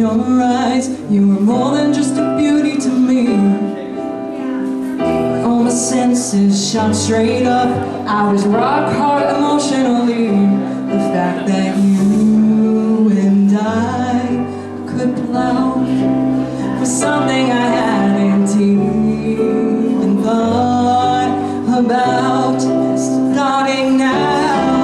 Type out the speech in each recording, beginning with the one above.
your eyes. You were more than just a beauty to me. All my senses shot straight up. I was rock hard emotionally. The fact that you and I could plow was something I hadn't even thought about. Starting now.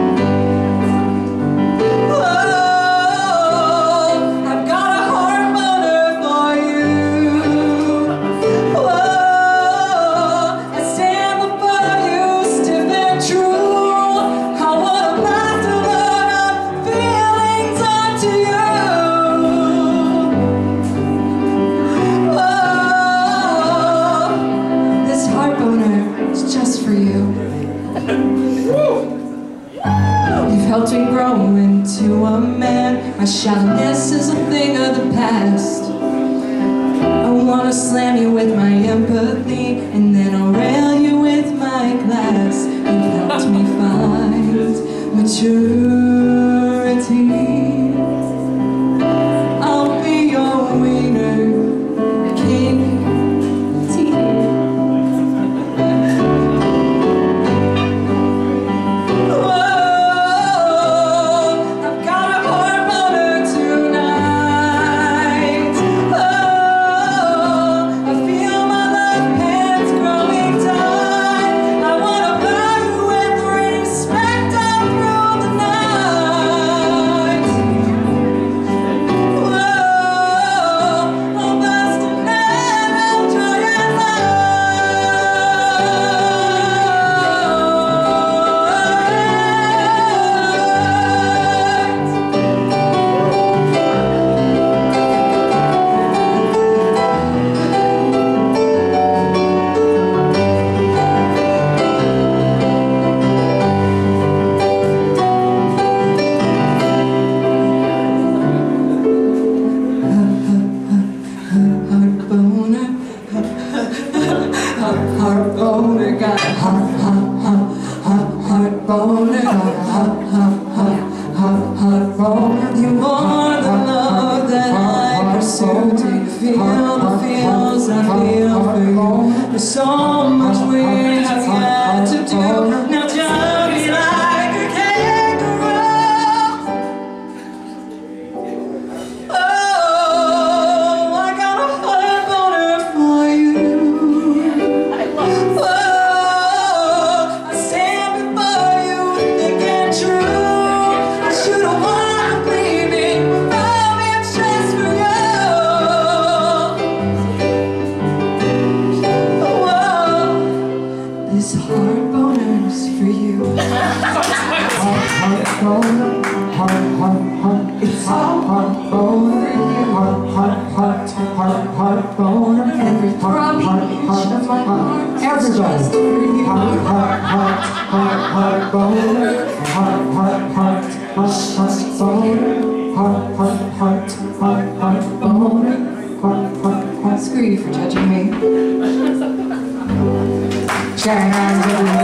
Helped me grow into a man. My shallowness is a thing of the past. I wanna slam you with my empathy, and then I'll rail you with my glass. You've helped me find maturity. I'll be your wiener king. You are the love that I pursue. Do you feel the feels I feel for you? There's so much we have yet to do. Now jump me like a kangaroo. Oh, I got a heart boner for you. Oh, I stand before you thinking true. I should've wanted bleeding, love it's just for you. Whoa, this heart boner's for you. Heart boner, it's heart boner, heart boner, Every throbbing inch of my heart is just for you. heart boner, heart boner. Screw you for judging me. Cheyenne,